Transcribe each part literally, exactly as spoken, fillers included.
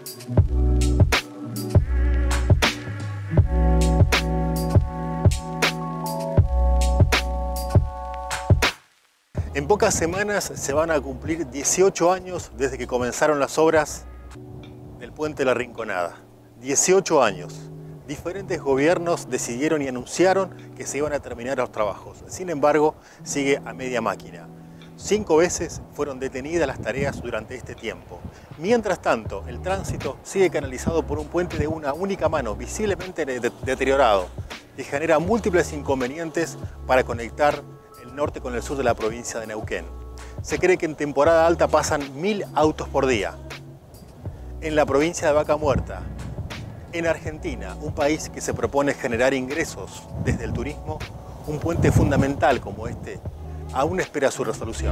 En pocas semanas se van a cumplir dieciocho años desde que comenzaron las obras del Puente de la Rinconada. dieciocho años. Diferentes gobiernos decidieron y anunciaron que se iban a terminar los trabajos. Sin embargo, sigue a media máquina. Cinco veces fueron detenidas las tareas durante este tiempo. Mientras tanto, el tránsito sigue canalizado por un puente de una única mano, visiblemente de- deteriorado, que genera múltiples inconvenientes para conectar el norte con el sur de la provincia de Neuquén. Se cree que en temporada alta pasan mil autos por día. En la provincia de Vaca Muerta, en Argentina, un país que se propone generar ingresos desde el turismo, un puente fundamental como este aún espera su resolución.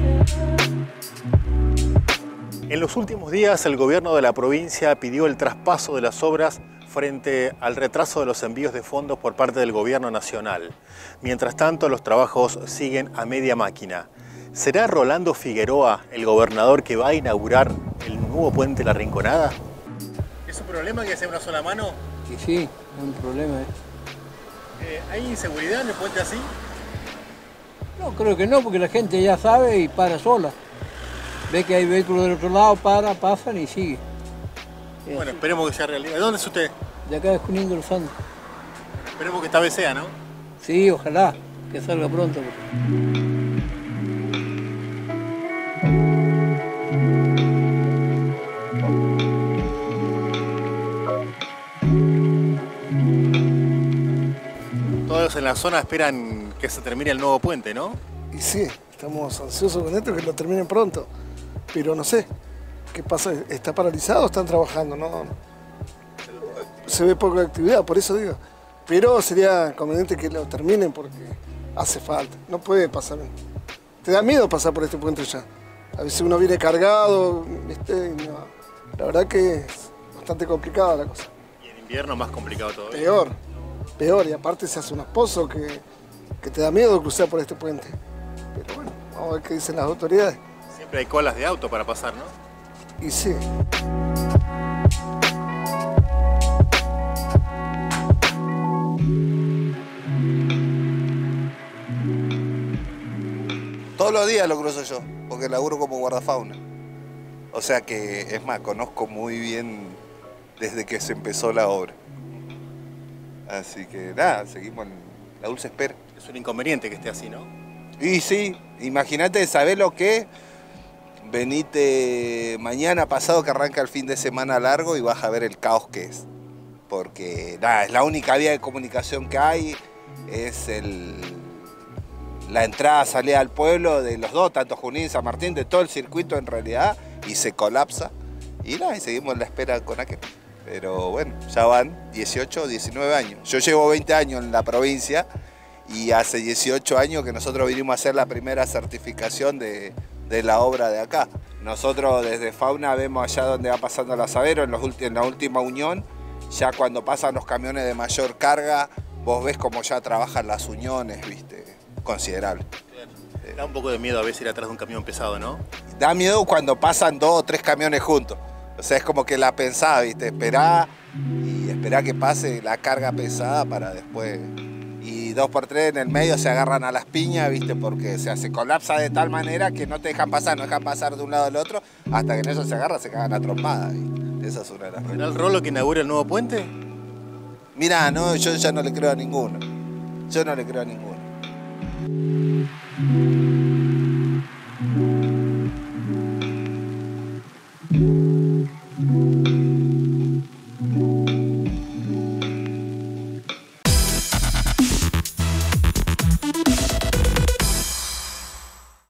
En los últimos días, el gobierno de la provincia pidió el traspaso de las obras frente al retraso de los envíos de fondos por parte del gobierno nacional. Mientras tanto, los trabajos siguen a media máquina. ¿Será Rolando Figueroa el gobernador que va a inaugurar el nuevo puente La Rinconada? ¿Es un problema que sea una sola mano? Y sí, es un problema. ¿eh? Eh, ¿Hay inseguridad en el puente así? No, creo que no, porque la gente ya sabe y para sola. Ve que hay vehículos del otro lado, para, pasan y sigue. Es Bueno, así. esperemos que sea realidad. ¿De dónde es usted? De acá de Junín de los Andes. Esperemos que esta vez sea, ¿no? Sí, ojalá, que salga pronto. Todos en la zona esperan que se termine el nuevo puente, ¿no? Y sí, estamos ansiosos con esto, que lo terminen pronto. Pero no sé, ¿qué pasa? ¿Está paralizado o están trabajando? No, se ve poca actividad, por eso digo. Pero sería conveniente que lo terminen porque hace falta. No puede pasar. Te da miedo pasar por este puente ya. A veces uno viene cargado, ¿viste? Y no, la verdad que es bastante complicada la cosa. Y en invierno más complicado todavía. Peor, peor. Y aparte se hace unos pozos que, que te da miedo cruzar por este puente. Pero bueno, vamos a ver qué dicen las autoridades. Siempre hay colas de auto para pasar, ¿no? Y sí. Todos los días lo cruzo yo, porque laburo como guardafauna. O sea que, es más, conozco muy bien desde que se empezó la obra. Así que nada, seguimos en la dulce espera. Es un inconveniente que esté así, ¿no? Y sí, imagínate, ¿sabés lo que? Venite mañana pasado que arranca el fin de semana largo y vas a ver el caos que es. Porque nada, es la única vía de comunicación que hay, es el, la entrada, salida al pueblo de los dos, tanto Junín, San Martín, de todo el circuito en realidad, y se colapsa. Y nada, y seguimos en la espera con aquel. Pero bueno, ya van dieciocho, diecinueve años. Yo llevo veinte años en la provincia y hace dieciocho años que nosotros vinimos a hacer la primera certificación de, de la obra de acá. Nosotros desde Fauna vemos allá donde va pasando el asadero, en, los en la última unión, ya cuando pasan los camiones de mayor carga, vos ves cómo ya trabajan las uniones, viste, considerable. Da un poco de miedo a veces ir atrás de un camión pesado, ¿no? Da miedo cuando pasan dos o tres camiones juntos. O sea, es como que la pensás, viste, esperá y esperá que pase la carga pesada para después. Y dos por tres en el medio se agarran a las piñas, viste, porque o sea, se colapsa de tal manera que no te dejan pasar, no dejan pasar de un lado al otro, hasta que en eso se agarra, se cagan a trompadas, viste. Esa es una de las ¿Será el Rolo que inaugure el nuevo puente? Mirá, no, yo ya no le creo a ninguno. Yo no le creo a ninguno.